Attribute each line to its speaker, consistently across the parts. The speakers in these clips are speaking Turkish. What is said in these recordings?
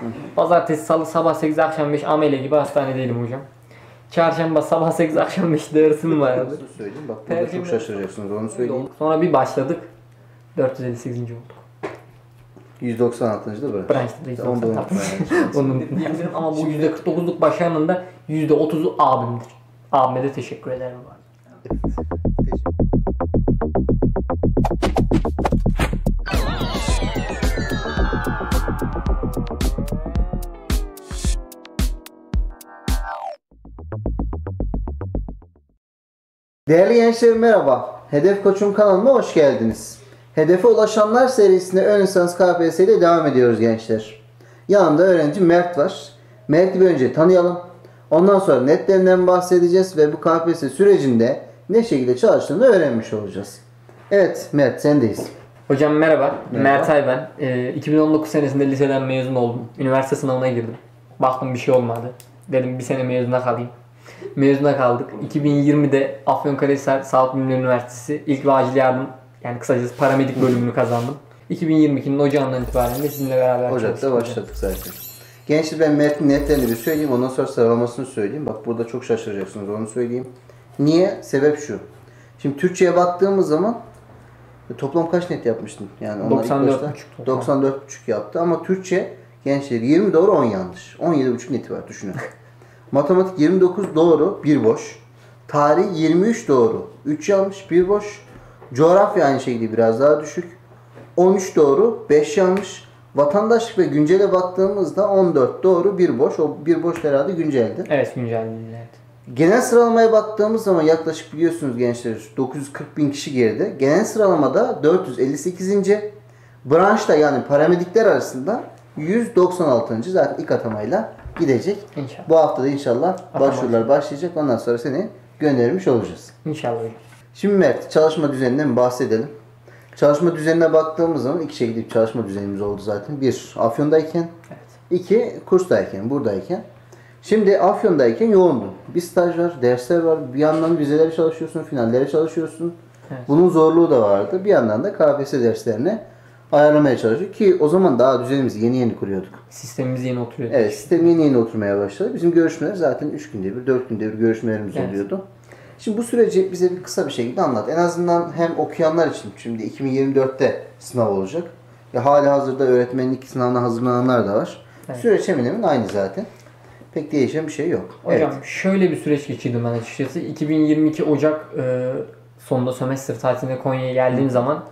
Speaker 1: Pazartesi, salı sabah 8 akşam 5 amele gibi hastanedeydim hocam. Çarşamba sabah 8 akşam 5 dersim vardı.
Speaker 2: Nasıl söyleyeyim? Bak burada çok şaşıracaksınız, onu söyleyeyim.
Speaker 1: Sonra bir başladık. 458. olduk.
Speaker 2: 196. da böyle.
Speaker 1: Branşta
Speaker 2: Onu da unutmayın.
Speaker 1: Onu unutmayın. Ama bu %49'luk başarının da %30'u abimdir. Abime de teşekkür ederim.
Speaker 2: Değerli gençler merhaba. Hedef Koç'un kanalına hoş geldiniz. Hedefe Ulaşanlar serisinde ön lisans KPSS ile devam ediyoruz gençler. Yanımda öğrenci Mert var. Mert'i bir önce tanıyalım. Ondan sonra netlerinden bahsedeceğiz ve bu KPSS sürecinde ne şekilde çalıştığını öğrenmiş olacağız. Evet Mert, sendeyiz.
Speaker 1: Hocam merhaba. Mert Ay ben. 2019 senesinde liseden mezun oldum. Üniversite sınavına girdim. Baktım bir şey olmadı. Dedim bir sene mezuna kalayım. Mezuna kaldık. 2020'de Afyonkarahisar Sağlık Bilimleri Üniversitesi ilk ve acil yardım, yani kısacası paramedik bölümünü kazandım. 2022'nin ocağından itibaren de sizinle beraber
Speaker 2: Ocak'ta başladık zaten. Gençler, ben Mert'in netlerini bir söyleyeyim, ondan sonra sıralamasını söyleyeyim. Bak burada çok şaşıracaksınız, onu söyleyeyim. Niye? Sebep şu. Şimdi Türkçe'ye baktığımız zaman toplam kaç net yapmıştın? Yani 94,5 yaptı ama Türkçe gençler 20 doğru 10 yanlış. 17,5 neti var, düşünün. Matematik 29 doğru, 1 boş. Tarih 23 doğru, 3 yanlış, 1 boş. Coğrafya aynı şekilde biraz daha düşük. 13 doğru, 5 yanlış. Vatandaşlık ve güncele baktığımızda 14 doğru, 1 boş. O 1 boş herhalde günceldi.
Speaker 1: Evet, günceldi. Evet.
Speaker 2: Genel sıralamaya baktığımız zaman yaklaşık biliyorsunuz gençler 940 bin kişi geride. Genel sıralamada 458. Branşta yani paramedikler arasında 196. zaten ilk atamayla gidecek.
Speaker 1: İnşallah.
Speaker 2: Bu hafta da inşallah başvurular başlayacak. Ondan sonra seni göndermiş olacağız.
Speaker 1: İnşallah hocam.
Speaker 2: Şimdi Mert, çalışma düzeninden bahsedelim. Çalışma düzenine baktığımız zaman iki şekilde bir çalışma düzenimiz oldu zaten. Bir, Afyon'dayken.
Speaker 1: Evet.
Speaker 2: İki, kurstayken, buradayken. Şimdi Afyon'dayken yoğundu. Bir staj var, dersler var. Bir yandan vizelere çalışıyorsun, finallere çalışıyorsun.
Speaker 1: Evet.
Speaker 2: Bunun zorluğu da vardı. Bir yandan da KPSS derslerini ayarlamaya çalışıyor ki o zaman daha düzenimizi yeni kuruyorduk.
Speaker 1: Sistemimiz yeni oturuyordu.
Speaker 2: Evet, sistem yeni oturmaya başladı. Bizim görüşmeler zaten 3 günde bir, 4 günde bir görüşmelerimiz oluyordu. Şimdi bu süreci bize bir kısa bir şekilde anlat. En azından hem okuyanlar için, şimdi 2024'te sınav olacak. Ya hali hazırda öğretmenlik sınavına hazırlananlar da var. Evet. Süreç hemen hemen aynı zaten. Pek değişen bir şey yok.
Speaker 1: Hocam şöyle bir süreç geçirdim ben açıkçası. 2022 Ocak sonunda sömestr tatiline Konya'ya geldiğim zaman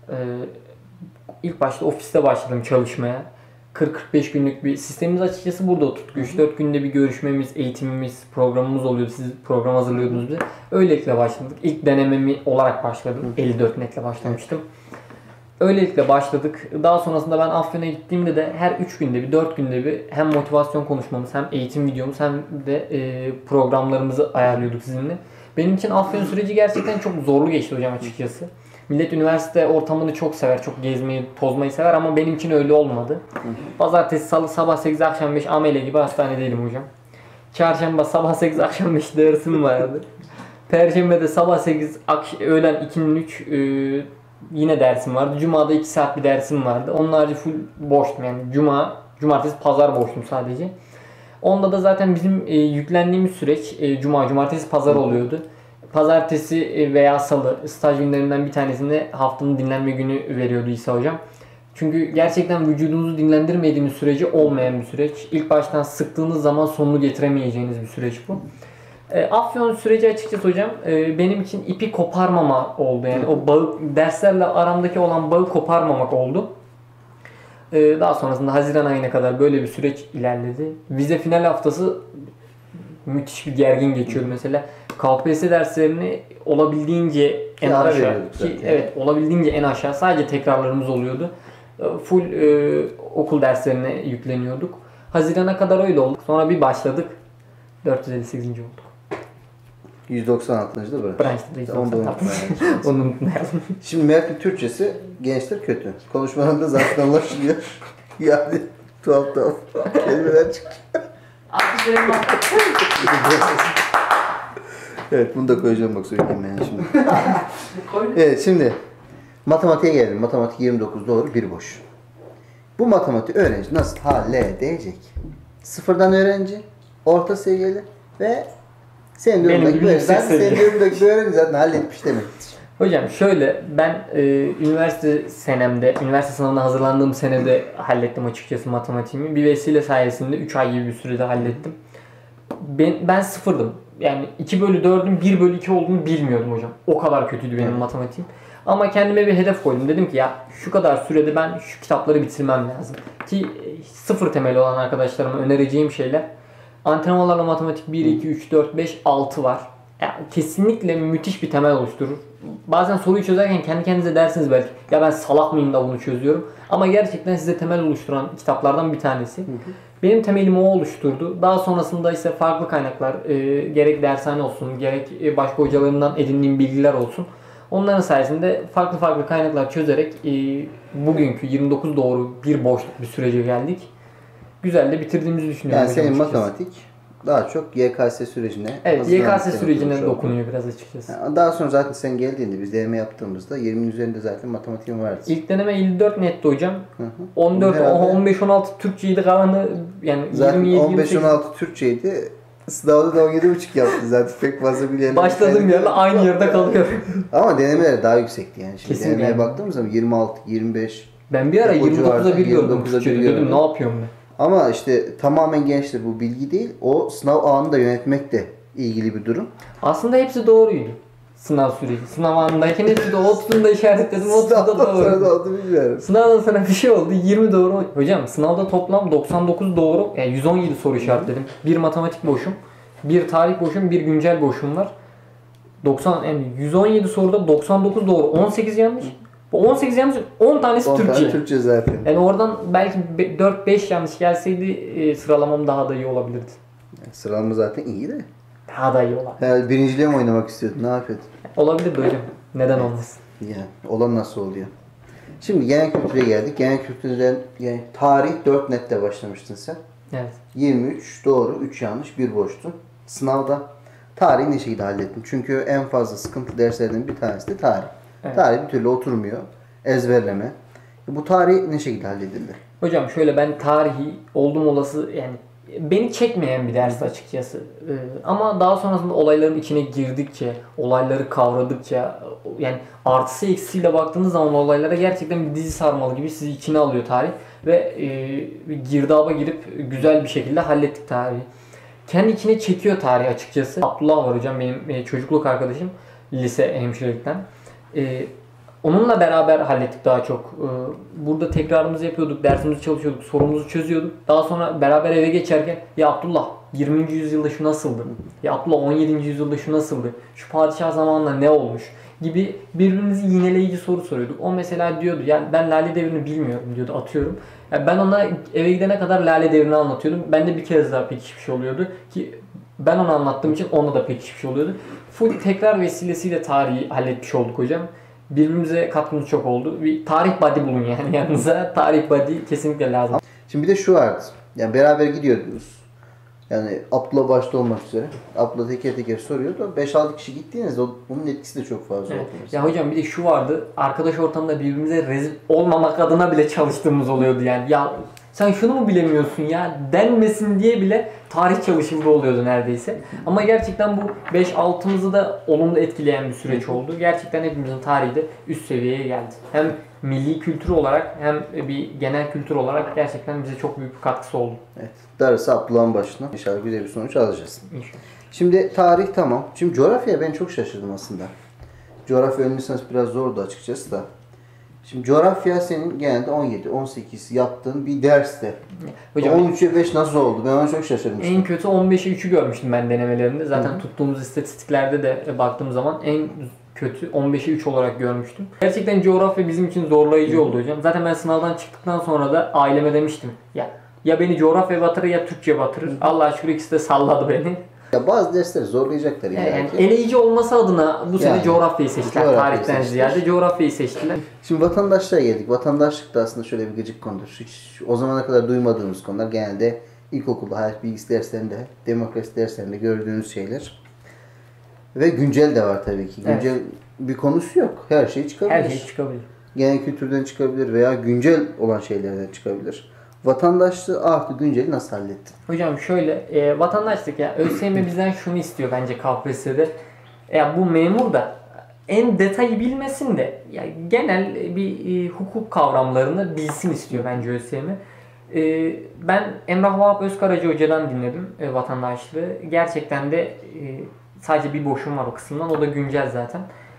Speaker 1: ilk başta ofiste başladım çalışmaya. 40-45 günlük bir sistemimiz açıkçası burada oturttuk. 3-4 günde bir görüşmemiz, eğitimimiz, programımız oluyordu. Siz program hazırlıyordunuz bize. Öylelikle başladık. İlk denememi olarak başladım. 54 netle başlamıştım. Öylelikle başladık. Daha sonrasında ben Afyon'a gittiğimde de her 3 günde bir, 4 günde bir hem motivasyon konuşmamız, hem eğitim videomuz, hem de programlarımızı ayarlıyorduk sizinle. Benim için Afyon süreci gerçekten çok zorlu geçti hocam açıkçası. Millet üniversite ortamını çok sever, çok gezmeyi, tozmayı sever ama benim için öyle olmadı. Pazartesi, salı sabah 8 akşam 5 amele gibi hastanedeydim hocam. Çarşamba sabah 8 akşam 5 dersim vardı. Perşembe de sabah 8 öğlen 2'nin 3 yine dersim vardı. Cuma'da 2 saat bir dersim vardı. Onun harici full boştum yani. Cumartesi, pazar boştum sadece. Onda da zaten bizim yüklendiğimiz süreç cumartesi, pazar oluyordu. Pazartesi veya salı staj günlerinden bir tanesinde haftanın dinlenme günü veriyordu İsa hocam. Çünkü gerçekten vücudunuzu dinlendirmediğiniz sürece olmayan bir süreç. İlk baştan sıktığınız zaman sonunu getiremeyeceğiniz bir süreç bu. Afyon süreci açıkçası hocam benim için ipi koparmama oldu. Yani o bağı, derslerle aramdaki olan bağı koparmamak oldu. Daha sonrasında Haziran ayına kadar böyle bir süreç ilerledi. Vize final haftası müthiş bir gergin geçiyordu mesela. KPSS derslerini olabildiğince en aşağı ki evet olabildiğince en aşağı sadece tekrarlarımız oluyordu. Full okul derslerine yükleniyorduk. Haziran'a kadar öyle olduk. Sonra bir başladık. 458. olduk.
Speaker 2: 196. da böyle.
Speaker 1: Branşta
Speaker 2: Onu da unutmayalım.
Speaker 1: Onu unutmayalım.
Speaker 2: Şimdi Mert'in Türkçesi gençler kötü. Konuşmalarında zaten anlaşılıyor. Yani tuhaf kelimeler çıkıyor. Evet, bunu da koyacağım bak söyleyeyim yani şimdi. Evet, şimdi matematiğe gelelim. Matematik 29 doğru, 1 boş. Bu matematik öğrenci nasıl halledecek? Sıfırdan öğrenci, orta seviyeli ve senin durumdaki bir öğrenci. Zaten senin durumdaki bir öğrenci zaten halletmiş demektir.
Speaker 1: Hocam şöyle, ben üniversite sınavına hazırlandığım senede hallettim açıkçası matematiğimi. Bir vesile sayesinde 3 ay gibi bir sürede hallettim. Ben sıfırdım. Yani 2/4'ün 1/2 olduğunu bilmiyordum hocam. O kadar kötüydü benim matematiğim. Ama kendime bir hedef koydum. Dedim ki ya şu kadar sürede ben şu kitapları bitirmem lazım. Ki sıfır temeli olan arkadaşlarıma önereceğim şeyler. Antrenmanlarla matematik 1, 2, 3, 4, 5, 6 var. Yani kesinlikle müthiş bir temel oluşturur. Bazen soruyu çözerken kendi kendinize dersiniz belki. Ya ben salak mıyım da bunu çözüyorum. Ama gerçekten size temel oluşturan kitaplardan bir tanesi. Benim temelimi o oluşturdu. Daha sonrasında ise farklı kaynaklar, gerek dershane olsun, gerek başka hocalarımdan edindiğim bilgiler olsun. Onların sayesinde farklı farklı kaynaklar çözerek bugünkü 29 doğru bir boşluk bir sürece geldik. Güzel de bitirdiğimizi düşünüyorum.
Speaker 2: Yani senin matematik daha çok YKS sürecine.
Speaker 1: Evet, YKS sürecine dokunuyor biraz açıkçası.
Speaker 2: Yani daha sonra zaten sen geldiğinde biz deneme yaptığımızda 20'nin üzerinde zaten matematiğin vardı.
Speaker 1: İlk deneme 54 netti hocam. 14, 15, 16 Türkçeydi, kalanı yani
Speaker 2: zaten
Speaker 1: 27,
Speaker 2: 15, 16 Türkçeydi. Sınavda da 17,5 yaptı zaten. Pek fazla bilen.
Speaker 1: Başladığım yerle aynı yerde kalıyor.
Speaker 2: Ama denemeler daha yüksekti yani. Şimdi
Speaker 1: kesinlikle.
Speaker 2: denemeye baktığımız zaman 26, 25.
Speaker 1: Ben bir ara 29'a 1 gördüm Türkçe'de. Dedim ne yapıyorum ben?
Speaker 2: Ama işte tamamen gençler, bu bilgi değil. O sınav anını da yönetmekle ilgili bir durum.
Speaker 1: Aslında hepsi doğruydu. Sınav süreci. Sınav anındayken hepsi de 30'unu da işaretledim. 30'da doğru.
Speaker 2: Oldu bilmiyorum.
Speaker 1: Sınavdan sonra bir şey oldu. 20 doğru. Hocam sınavda toplam 99 doğru. Yani 117 soru işaretledim. Bir matematik boşum. Bir tarih boşum. Bir güncel boşum var. 117 soruda 99 doğru. 18 yanlış. Bu 18 yanlış, 10 tanesi
Speaker 2: 10
Speaker 1: Türkçe.
Speaker 2: tane Türkçe zaten.
Speaker 1: Yani oradan belki 4-5 yanlış gelseydi sıralamam daha da iyi olabilirdi.
Speaker 2: Yani sıralama zaten iyi de.
Speaker 1: Daha da iyi olabilirdi.
Speaker 2: Yani birinciliğe mi oynamak istiyordun? Ne yapıyordun?
Speaker 1: Olabilirdi hocam. Neden olmasın?
Speaker 2: Yani olan nasıl oluyor? Şimdi genel kültüre geldik. Genel kültürden yani tarih 4 nette başlamıştın sen.
Speaker 1: Evet.
Speaker 2: 23 doğru, 3 yanlış, 1 boştu. Sınavda tarihi ne şekilde hallettin? Çünkü en fazla sıkıntı derslerden bir tanesi de tarih. Evet. Tarih bir türlü oturmuyor. Ezberleme. Bu tarih ne şekilde halledildi?
Speaker 1: Hocam şöyle, ben tarihi oldum olası yani beni çekmeyen bir dersti açıkçası. Ama daha sonrasında olayların içine girdikçe, olayları kavradıkça, yani artısı eksiğiyle baktığınız zaman olaylara gerçekten bir dizi sarmalı gibi sizi içine alıyor tarih. Ve bir girdaba girip güzel bir şekilde hallettik tarihi. Kendi içine çekiyor tarih açıkçası. Abdullah var hocam, benim çocukluk arkadaşım, lise hemşirelikten. Onunla beraber hallettik daha çok. Burada tekrarımızı yapıyorduk, dersimizi çalışıyorduk, sorumuzu çözüyorduk. Daha sonra beraber eve geçerken ya Abdullah 20. yüzyılda şu nasıldı? Ya Abdullah 17. yüzyılda şu nasıldı? Şu padişah zamanında ne olmuş? Gibi birbirimizi yineleyici soru soruyorduk. O mesela diyordu ya ben Lale Devri'ni bilmiyorum diyordu, atıyorum. Yani ben ona eve gidene kadar Lale Devri'ni anlatıyordum. Ben de bir kez daha pekişmiş oluyordu ki ben onu anlattığım için ona da pekişmiş oluyordu. Full tekrar vesilesiyle tarihi halletmiş olduk hocam. Birbirimize katkımız çok oldu. Bir tarih buddy bulun yani yanınıza. Tarih buddy kesinlikle lazım.
Speaker 2: Şimdi bir de şu vardı. Yani beraber gidiyordunuz. Yani Abdullah başta olmak üzere. Abdullah teker teker soruyordu. 5-6 kişi gittiğinizde onun etkisi de çok fazla oldu.
Speaker 1: Ya hocam bir de şu vardı. Arkadaş ortamında birbirimize rezil olmamak adına bile çalıştığımız oluyordu yani. Ya sen şunu mu bilemiyorsun ya denmesin diye bile tarih çalışıldığı oluyordu neredeyse. Ama gerçekten bu 5-6'mızı da olumlu etkileyen bir süreç oldu. Gerçekten hepimizin tarihi de üst seviyeye geldi. Hem milli kültür olarak hem bir genel kültür olarak gerçekten bize çok büyük bir katkısı oldu.
Speaker 2: Evet. Darısı Abdullah'ın başına. İnşallah güzel bir sonuç alacağız.
Speaker 1: İnşallah.
Speaker 2: Şimdi tarih tamam. Şimdi coğrafyaya ben çok şaşırdım aslında. Coğrafya ön lisans biraz zordu açıkçası da. Şimdi coğrafya senin genelde 17-18 yaptığın bir derste.
Speaker 1: Hocam
Speaker 2: 13'e 5 nasıl oldu? Ben ona çok şaşırmıştım.
Speaker 1: en kötü 15'e 3'ü görmüştüm ben denemelerimde. Zaten tuttuğumuz istatistiklerde de baktığım zaman en kötü 15'e 3 olarak görmüştüm. Gerçekten coğrafya bizim için zorlayıcı oldu hocam. Zaten ben sınavdan çıktıktan sonra da aileme demiştim. Ya beni coğrafya batırır ya Türkçe batırır. Allah'a şükür ikisi de salladı beni.
Speaker 2: Ya bazı dersleri zorlayacaklar
Speaker 1: yani eleyici olması adına bu sene coğrafyayı seçtiler. Tarihten ziyade coğrafyayı seçtiler.
Speaker 2: Şimdi vatandaşlığa geldik. Vatandaşlık da aslında şöyle bir gıcık konudur. Hiç o zamana kadar duymadığımız konular. Genelde ilkokulda, hayat bilgisi derslerinde, demokrasi derslerinde gördüğünüz şeyler. Ve güncel de var tabii ki. Güncel bir konusu yok. Her şey çıkabilir.
Speaker 1: Her şey çıkabilir.
Speaker 2: genel kültürden çıkabilir veya güncel olan şeylerden çıkabilir. Vatandaşlığı artı günceli nasıl hallettin?
Speaker 1: Hocam şöyle, vatandaşlık ya ÖSYM bizden şunu istiyor bence KPSS'de. Ya bu memur da en detayı bilmesin de ya genel bir hukuk kavramlarını bilsin istiyor bence ÖSYM. Ben Emrah Vahap Özkaracı Hoca'dan dinledim vatandaşlığı. Gerçekten de sadece bir boşum var o kısımdan. O da güncel zaten.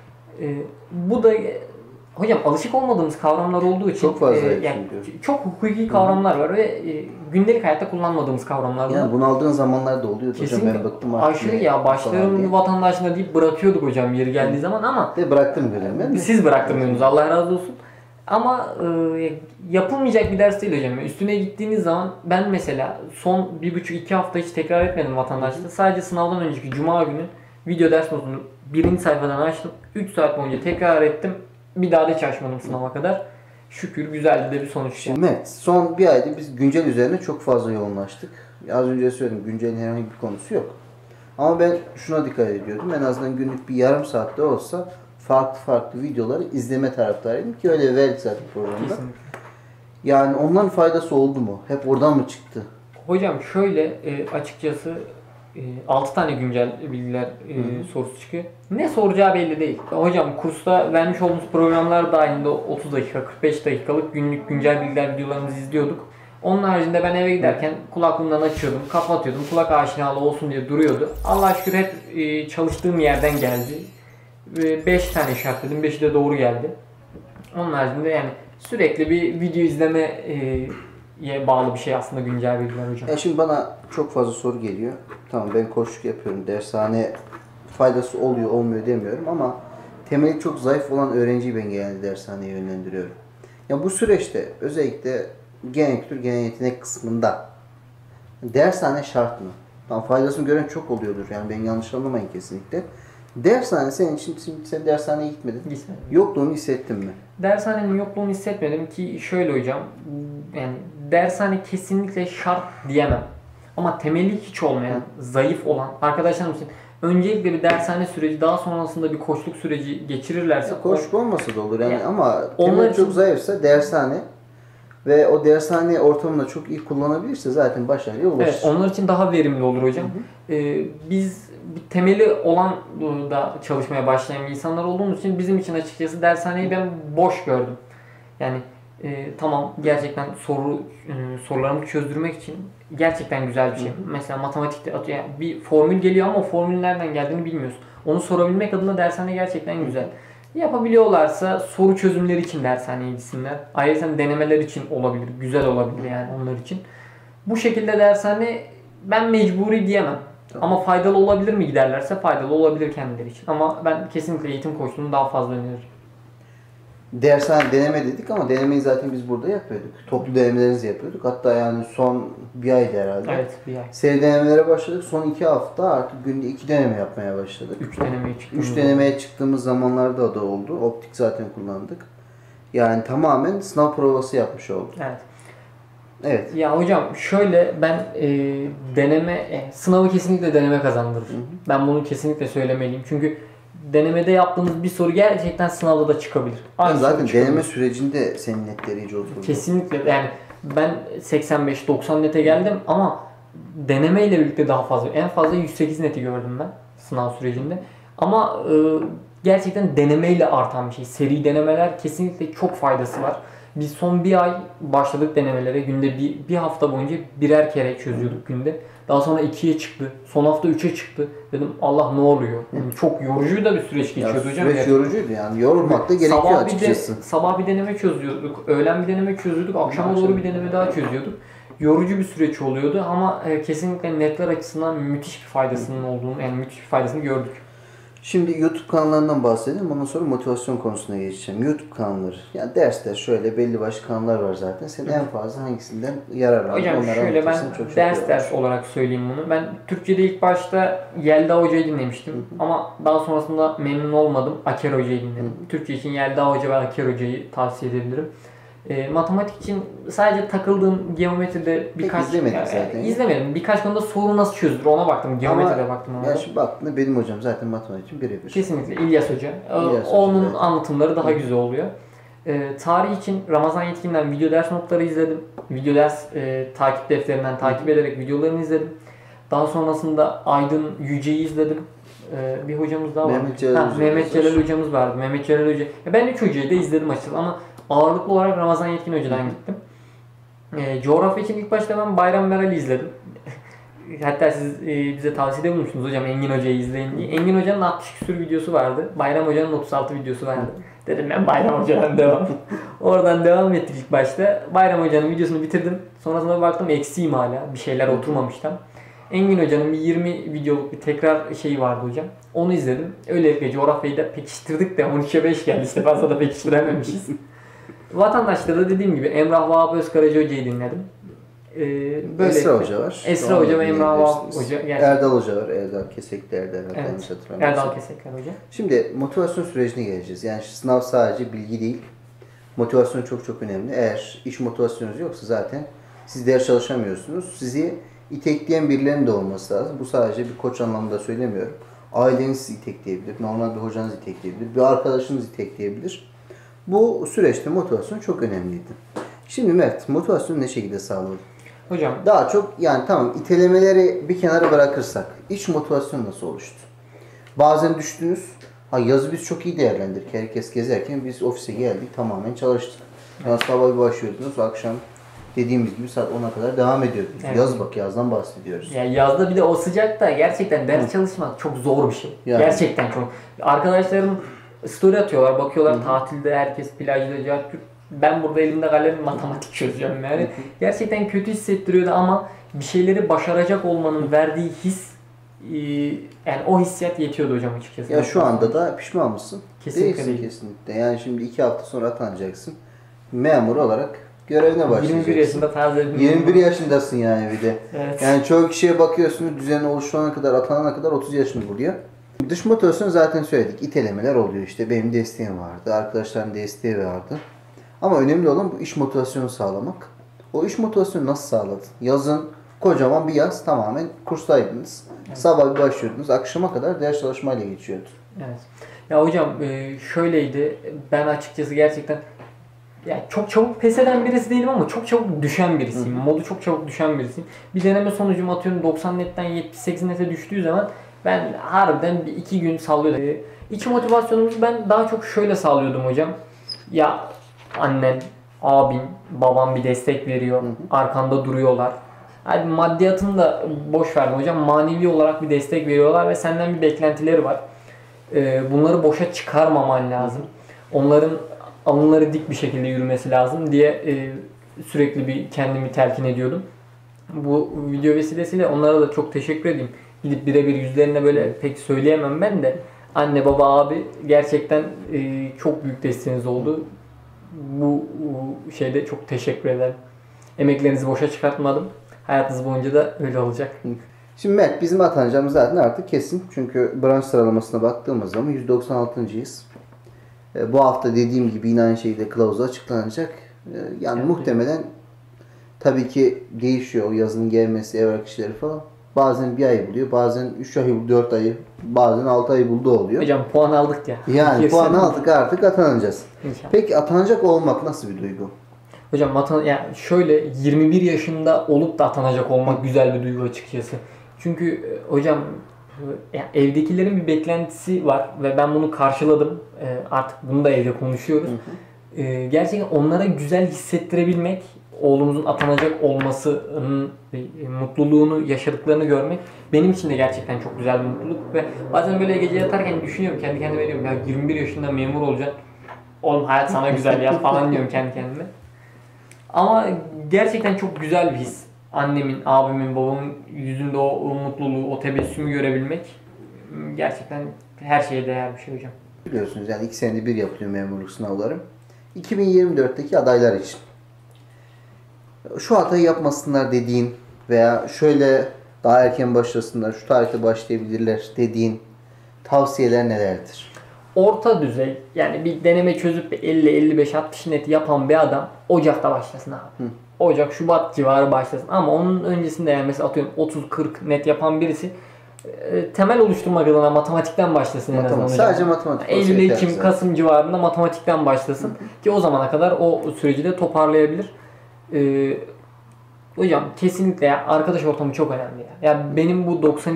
Speaker 1: Bu da hocam alışık olmadığımız kavramlar olduğu için
Speaker 2: Çok fazla
Speaker 1: yani çok hukuki kavramlar var ve gündelik hayatta kullanmadığımız kavramlar var.
Speaker 2: Yani bunaldığın zamanlarda oluyordu
Speaker 1: Kesinlikle
Speaker 2: hocam, ben bıktım artık.
Speaker 1: aşırı ya başlarım vatandaşlığına deyip bırakıyorduk hocam yeri geldiği zaman ama
Speaker 2: de bıraktım görelim.
Speaker 1: siz bıraktırmıyorsunuz Allah razı olsun. Ama yapılmayacak bir ders değil hocam. Üstüne gittiğiniz zaman ben mesela son 1,5-2 hafta hiç tekrar etmedim vatandaşlığı. Sadece sınavdan önceki cuma günü video ders notunu birinci sayfadan açtım. 3 saat boyunca tekrar ettim. Bir daha da hiç açmadım sınava kadar. Şükür güzeldi de bir sonuç.
Speaker 2: Şimdi evet, son bir ayda biz güncel üzerine çok fazla yoğunlaştık. Az önce söyledim, güncelin herhangi bir konusu yok. Ama ben şuna dikkat ediyordum. En azından günlük bir yarım saatte olsa farklı videoları izleme taraftarıydım ki öyle verdik zaten programda.
Speaker 1: Kesinlikle.
Speaker 2: Yani onların faydası oldu mu? Hep oradan mı çıktı?
Speaker 1: Hocam şöyle açıkçası 6 tane güncel bilgiler sorusu çıkıyor. Ne soracağı belli değil. Hocam kursta vermiş olduğumuz programlar dahilinde 30 dakika, 45 dakikalık günlük güncel bilgiler videolarımızı izliyorduk. Onun haricinde ben eve giderken kulaklığımdan açıyordum, kapatıyordum. Kulak aşinalığı olsun diye duruyordu. Allah'a şükür hep çalıştığım yerden geldi. 5 tane işaretledim, 5'i de doğru geldi. Onun haricinde yani sürekli bir video izlemeye bağlı bir şey aslında güncel bilgiler hocam.
Speaker 2: Şimdi bana çok fazla soru geliyor. Tamam, ben koçluk yapıyorum. Dershane faydası oluyor olmuyor demiyorum ama temeli çok zayıf olan öğrenciyi ben genelde dershaneye yönlendiriyorum. Ya bu süreçte özellikle genel kültür, genel yetenek kısmında dershane şart mı? Tamam, faydasını gören çok oluyordur. Yani beni yanlış anlamayın kesinlikle. Dershane senin için, sen dershaneye gitmedin.
Speaker 1: Gitmedim.
Speaker 2: Yokluğunu hissettin mi?
Speaker 1: Dershanenin yokluğunu hissetmedim ki şöyle hocam, yani dershane kesinlikle şart diyemem. Ama temeli hiç olmayan, zayıf olan arkadaşlarım için öncelikle bir dershane süreci, daha sonrasında bir koçluk süreci geçirirlerse...
Speaker 2: Koçluk olmasa da olur yani ama
Speaker 1: onlar
Speaker 2: temel
Speaker 1: için
Speaker 2: çok zayıfsa dershane ve o dershane ortamını çok iyi kullanabilirse zaten başarıya ulaşır.
Speaker 1: Evet, onlar için daha verimli olur hocam. Biz bir temeli olan da çalışmaya başlayan insanlar olduğumuz için bizim için açıkçası dershaneyi ben boş gördüm. Yani tamam, gerçekten sorularımı çözdürmek için gerçekten güzel bir şey. Mesela matematikte yani bir formül geliyor ama o formülün nereden geldiğini bilmiyorsun. Onu sorabilmek adına dershane gerçekten güzel. Yapabiliyorlarsa soru çözümleri için dershaneye gitsinler. Ayrıca denemeler için olabilir, güzel olabilir yani onlar için. Bu şekilde dershane ben mecburi diyemem. Tamam. Ama faydalı olabilir mi giderlerse faydalı olabilir kendileri için. Ama ben kesinlikle eğitim koçluğunu daha fazla öneririm.
Speaker 2: Dershane deneme dedik ama denemeyi zaten biz burada yapıyorduk. Toplu denemelerimizi yapıyorduk. Hatta yani son bir aydı herhalde.
Speaker 1: Evet, bir ay.
Speaker 2: Seri denemelere başladık. Son 2 hafta artık günde 2 deneme yapmaya başladık. 3 denemeye çıktığımız zamanlarda da oldu. Optik zaten kullandık. Yani tamamen sınav provası yapmış olduk.
Speaker 1: Evet.
Speaker 2: Evet.
Speaker 1: Ya hocam şöyle ben sınavı kesinlikle deneme kazandırır. Ben bunu kesinlikle söylemeliyim. Çünkü denemede yaptığınız bir soru gerçekten sınavda da çıkabilir.
Speaker 2: Zaten deneme sürecinde senin netleyici olduğunu.
Speaker 1: Kesinlikle yani ben 85-90 nete geldim ama denemeyle birlikte daha fazla. En fazla 108 neti gördüm ben sınav sürecinde. Ama gerçekten denemeyle artan bir şey. Seri denemeler kesinlikle çok faydası var. Biz son bir ay başladık denemelere. Günde bir hafta boyunca birer kere çözüyorduk günde. Daha sonra 2'ye çıktı. Son hafta 3'e çıktı. Dedim Allah ne oluyor? Yani çok yorucu da bir süreç geçiyordu hocam.
Speaker 2: Süreç yorucuydu yani. Yorulmak da gerekiyor açıkçası.
Speaker 1: Sabah bir deneme çözüyorduk. Öğlen bir deneme çözüyorduk. Akşama doğru bir deneme daha çözüyorduk. Yorucu bir süreç oluyordu ama kesinlikle netler açısından müthiş bir faydasının olduğunu, yani müthiş bir faydasını gördük.
Speaker 2: Şimdi YouTube kanallarından bahsedelim. Ondan sonra motivasyon konusuna geçeceğim. YouTube kanalları. Yani dersler şöyle belli başlı kanallar var zaten. Sen en fazla hangisinden yararlandın?
Speaker 1: Hocam şöyle ben ders olarak söyleyeyim bunu. Ben Türkçe'de ilk başta Yelda Hoca'yı dinlemiştim. Ama daha sonrasında memnun olmadım. Aker Hoca'yı dinledim. Türkçe için Yelda Hoca ve Aker Hoca'yı tavsiye edebilirim. Matematik için sadece takıldığım geometride birkaç... İzlemedim. Birkaç konuda soru nasıl çözülür ona baktım. Geometride baktım.
Speaker 2: Ya şimdi baktığında benim hocam zaten matematik için birebir.
Speaker 1: Kesinlikle İlyas Hoca. Onun anlatımları daha güzel oluyor. Tarih için Ramazan Yetkin'den video ders notları izledim. Video ders takip defterinden takip ederek videolarını izledim. Daha sonrasında Aydın Yüce'yi izledim. Bir hocamız daha var. Mehmet Celal hocamız vardı. Mehmet Celal Hoca. Ben 3 hocayı da izledim açıkçası ama ağırlıklı olarak Ramazan Yetkin Hoca'dan gittim. Coğrafya için ilk başta ben Bayram Meral'i izledim. Hatta siz bize tavsiyede bulmuştunuz hocam Engin Hoca'yı izleyin diye. Engin Hoca'nın 60 küsur videosu vardı. Bayram Hoca'nın 36 videosu vardı. Dedim ben Bayram Hoca'dan devam. Oradan devam ettik ilk başta. Bayram Hoca'nın videosunu bitirdim. Sonrasında baktım eksiğim hala. Bir şeyler oturmamış tam. Engin Hoca'nın bir 20 videoluk bir tekrar şeyi vardı hocam. Onu izledim. Öylelikle coğrafyayı da pekiştirdik de 13'e 5 geldi. İşte fazla da pekiştirememişiz. Vatandaşta da dediğim gibi Emrah Vahap Özkaraca Hoca'yı dinledim.
Speaker 2: Böyle Esra Hoca var.
Speaker 1: Esra Hoca ve Emrah Vahap Hoca.
Speaker 2: Gerçekten. Erdal Hoca var. Erdal Kesekli Erdal.
Speaker 1: Evet. Erdal Kesekli Hoca.
Speaker 2: Şimdi motivasyon sürecine geleceğiz. Yani sınav sadece bilgi değil. Motivasyon çok çok önemli. Eğer iş motivasyonunuz yoksa zaten siz ders çalışamıyorsunuz. Sizi itekleyen birilerinin de olması lazım. Bu sadece bir koç anlamında söylemiyorum. Aileniz sizi itekleyebilir. Normal bir hocanız itekleyebilir. Bir arkadaşınız itekleyebilir. Bu süreçte motivasyon çok önemliydi. Şimdi Mert, motivasyonu ne şekilde sağladın?
Speaker 1: Hocam.
Speaker 2: Daha çok yani tamam itelemeleri bir kenara bırakırsak iç motivasyon nasıl oluştu? Bazen düştünüz. Yazı biz çok iyi değerlendirdik. Herkes gezerken biz ofise geldik tamamen çalıştık. Yani sabah bir başlıyordunuz akşam dediğimiz gibi saat 10'a kadar devam ediyordunuz. Evet. Yaz bak yazdan bahsediyoruz.
Speaker 1: Yani yazda bir de o sıcakta gerçekten ders çalışmak çok zor bir şey. Yani. Gerçekten çok. Arkadaşlarım story atıyorlar, bakıyorlar tatilde herkes plajda. Ben burada elimde kalem matematik çözüyorum yani. Gerçekten kötü hissettiriyordu ama bir şeyleri başaracak olmanın verdiği his yani o hissiyat yetiyordu hocam açıkçası.
Speaker 2: Ya şu anda da pişman mısın?
Speaker 1: Kesinlikle
Speaker 2: değilsin kesinlikle. Yani şimdi 2 hafta sonra atanacaksın. Memur olarak görevine başlayacaksın.
Speaker 1: 21 yaşında taze
Speaker 2: 21 yaşındasın yani bir de.
Speaker 1: Evet.
Speaker 2: Yani çoğu kişiye bakıyorsunuz düzeni oluşturana kadar atanana kadar 30 yaşını buluyor. Dış motivasyon zaten söyledik. İtelemeler oluyor işte. Benim desteğim vardı. Arkadaşların desteği vardı. Ama önemli olan bu iş motivasyonu sağlamak. O iş motivasyonu nasıl sağladın? Yazın kocaman bir yaz tamamen kurstaydınız. Evet. Sabah bir başlıyordunuz. Akşama kadar ders çalışmayla geçiyordu.
Speaker 1: Evet. Ya hocam şöyleydi. Ben açıkçası gerçekten yani çok çabuk pes eden birisi değilim ama çok çabuk düşen birisiyim. Modu çok çabuk düşen birisiyim. Bir deneme sonucum atıyorum 90 netten 78 nete düştüğü zaman ben harbiden 2 gün sallıyordum. İç motivasyonumuzu ben daha çok şöyle sağlıyordum hocam. Ya annen, abin, babam bir destek veriyor. Arkanda duruyorlar. Yani maddiyatını da boş verdim hocam. Manevi olarak bir destek veriyorlar ve senden bir beklentileri var. Bunları boşa çıkarmaman lazım. Onların alınları dik bir şekilde yürümesi lazım diye sürekli bir kendimi telkin ediyordum. Bu video vesilesiyle onlara da çok teşekkür edeyim. Gidip birebir yüzlerine böyle pek söyleyemem ben de. Anne, baba, abi gerçekten çok büyük desteğiniz oldu. Bu şeyde çok teşekkür ederim. Emeklerinizi boşa çıkartmadım. Hayatınız boyunca da öyle olacak.
Speaker 2: Şimdi Mert bizim atanacağımız zaten artık kesin. Çünkü branş sıralamasına baktığımız zaman 196.'yız. Bu hafta dediğim gibi yine aynı şekilde kılavuzu açıklanacak. Yani evet, muhtemelen tabii ki değişiyor o yazının gelmesi, evrak işleri falan. Bazen bir ay buluyor, bazen 3 ay buldu, 4 ayı, bazen 6 ay buldu oluyor.
Speaker 1: Hocam puan aldık ya.
Speaker 2: Yani puan aldık artık atanacağız.
Speaker 1: İnşallah.
Speaker 2: Peki atanacak olmak nasıl bir duygu?
Speaker 1: Hocam yani şöyle 21 yaşında olup da atanacak olmak güzel bir duygu açıkçası. Çünkü hocam yani evdekilerin bir beklentisi var ve ben bunu karşıladım. Artık bunu da evde konuşuyoruz. Gerçekten onlara güzel hissettirebilmek, oğlumuzun atanacak olmasının mutluluğunu yaşadıklarını görmek benim için de gerçekten çok güzel bir mutluluk ve bazen böyle gece yatarken düşünüyorum, kendi kendime diyorum ya 21 yaşında memur olacak. Oğlum hayat sana güzel ya falan diyorum kendi kendime. Ama gerçekten çok güzel bir his. Annemin, abimin, babamın yüzünde o mutluluğu, o tebessümü görebilmek gerçekten her şeye değer bir şey hocam.
Speaker 2: Biliyorsunuz yani 2 senede bir yapılıyor memurluk sınavları. 2024'teki adaylar için. Şu hatayı yapmasınlar dediğin veya şöyle daha erken başlasınlar, şu tarihte başlayabilirler dediğin tavsiyeler nelerdir?
Speaker 1: Orta düzey yani bir deneme çözüp 50-55-60 net yapan bir adam Ocak'ta başlasın abi. Ocak, Şubat civarı başlasın ama onun öncesinde yani mesela atıyorum 30-40 net yapan birisi temel oluşturmak adına matematikten başlasın en azından hocam.
Speaker 2: Sadece matematik.
Speaker 1: Eylül, Ekim, Kasım civarında matematikten başlasın. Ki o zamana kadar o süreci de toparlayabilir. Hocam kesinlikle ya, arkadaş ortamı çok önemli ya. Ya benim bu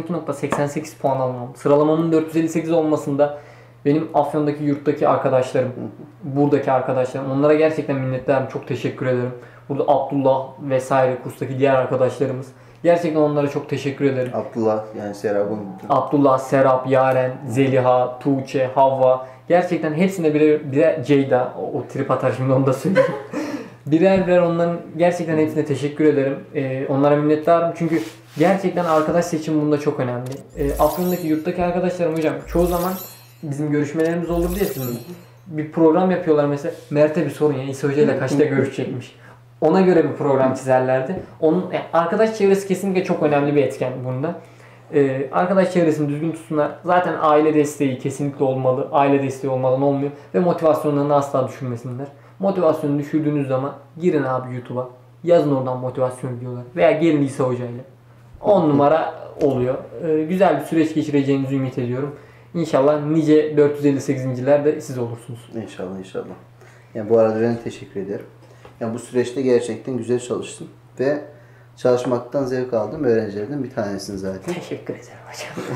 Speaker 1: 92.88 puan almam, sıralamamın 458 olmasında benim Afyon'daki yurttaki arkadaşlarım, buradaki arkadaşlarım, onlara gerçekten minnettarım. Çok teşekkür ederim. Burada Abdullah vesaire kurstaki diğer arkadaşlarımız. Gerçekten onlara çok teşekkür ederim.
Speaker 2: Abdullah yani Serap'ın.
Speaker 1: Abdullah, Serap, Yaren, Zeliha, Tuğçe, Havva. Gerçekten hepsine birer Ceyda. O trip atar şimdi, onu da söyleyeyim. Birer onların gerçekten hepsine teşekkür ederim. Onlara minnettarım. Çünkü gerçekten arkadaş seçimi bunda çok önemli. Afyon'daki yurttaki arkadaşlarım hocam çoğu zaman bizim görüşmelerimiz olur diye sizin bir program yapıyorlar mesela. Mert'e bir sorun ya, İsa Hoca ile kaçta görüşecekmiş. Ona göre bir program çizerlerdi. Onun arkadaş çevresi kesinlikle çok önemli bir etken bunda. Arkadaş çevresini düzgün tutsunlar. Zaten aile desteği kesinlikle olmalı. Aile desteği olmadan olmuyor. Ve motivasyonlarını asla düşürmesinler. Motivasyonu düşürdüğünüz zaman girin abi YouTube'a. Yazın oradan motivasyon videoları. Veya gelin İsa Hoca ile. 10 numara oluyor. Güzel bir süreç geçireceğinizi ümit ediyorum. İnşallah nice 458'inciler de siz olursunuz.
Speaker 2: İnşallah. Yani bu arada ben teşekkür ederim. Yani bu süreçte gerçekten güzel çalıştın ve çalışmaktan zevk aldığım öğrencilerden bir tanesin zaten.
Speaker 1: Teşekkür ederim hocam.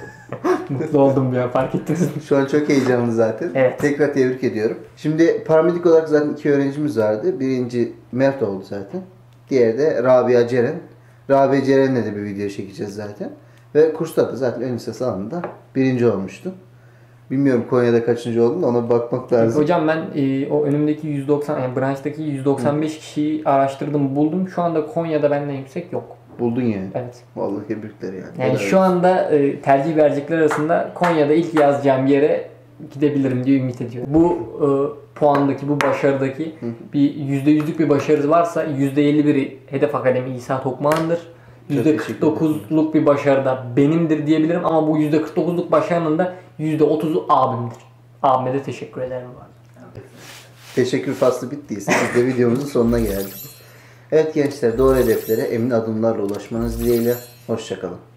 Speaker 1: Mutlu oldum ya, fark ettiniz mi?
Speaker 2: Şu an çok heyecanlı zaten.
Speaker 1: Evet.
Speaker 2: Tekrar tebrik ediyorum. Şimdi paramedik olarak zaten 2 öğrencimiz vardı. Birinci Mert oldu zaten. Diğeri de Rabia Ceren. Rabia Ceren'le de bir video çekeceğiz zaten. Ve kursta da zaten ön lisans alanında birinci olmuştu. Bilmiyorum Konya'da kaçıncı oldum da ona bir bakmak lazım.
Speaker 1: Hocam ben o önümdeki 190, yani branştaki 195 kişiyi araştırdım, buldum. Şu anda Konya'da benden yüksek yok.
Speaker 2: Buldun yani.
Speaker 1: Evet.
Speaker 2: Vallahi tebrikler yani.
Speaker 1: Yani şu anda tercih verecekler arasında Konya'da ilk yazacağım yere gidebilirim diye ümit ediyorum. Bu puandaki, bu başarıdaki bir %100'lük bir başarı varsa %51'i Hedef Akademi İsa Tokmağan'dır. %49'luk bir başarı da benimdir diyebilirim ama bu %49'luk başarının da %30'u abimdir. Abime de teşekkür ederim.
Speaker 2: Teşekkür faslı bittiyse biz de videomuzun sonuna geldik. Evet gençler, doğru hedeflere emin adımlarla ulaşmanız dileğiyle. Hoşça kalın.